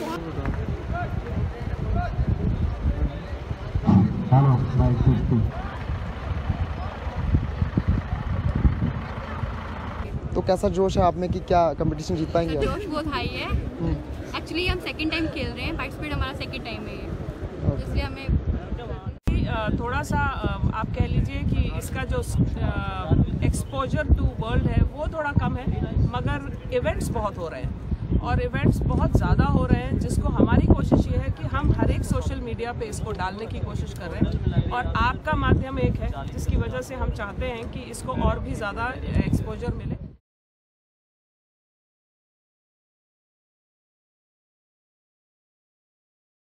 तो कैसा जोश है आप में कि क्या कंपटीशन जीत पाएंगे? जोश बहुत हाई है। एक्चुअली हम सेकंड टाइम खेल रहे हैं, पार्टिसिपेट हमारा सेकंड टाइम है ये, इसलिए हमें थोड़ा सा आप कह लीजिए कि इसका जो एक्सपोजर टू वर्ल्ड है वो थोड़ा कम है, मगर इवेंट्स बहुत हो रहे हैं और इवेंट्स बहुत ज़्यादा हो रहे हैं, जिसको हमारी कोशिश ये है कि हम हर एक सोशल मीडिया पे इसको डालने की कोशिश कर रहे हैं और आपका माध्यम एक है जिसकी वजह से हम चाहते हैं कि इसको और भी ज़्यादा एक्सपोजर मिले।